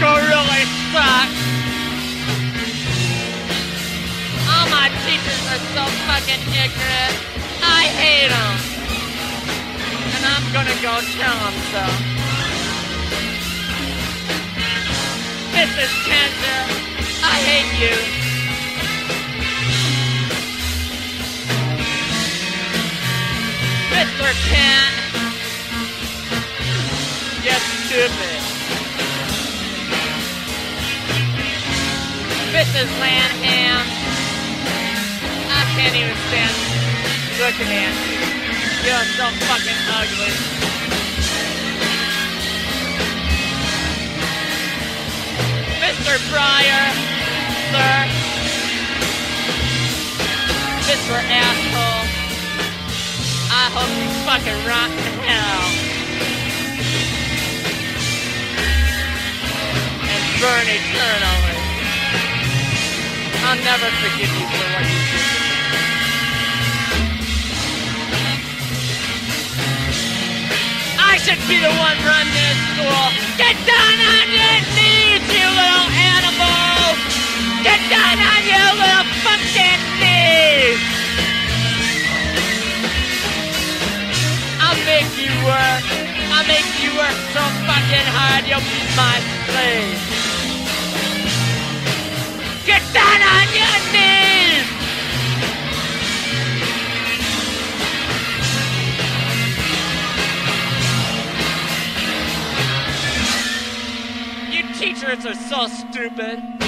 school really sucks. All my teachers are so fucking ignorant. I hate them. And I'm gonna go tell them so. Mrs. Kenser, I hate you. Mr. Pent, you're stupid. Mrs. Lanham, I can't even stand looking at you. You're so fucking ugly. Mr. Breyer, sir. Mr. Asshole, I hope you fucking rot in hell. And burn eternally. I'll never forgive you for what you did. I should be the one running this school. Get down on your knees, you little animal! Get down on your little fucking knees! I'll make you work. I'll make you work so fucking hard you'll be my slave. Get down on your knees! You teachers are so stupid.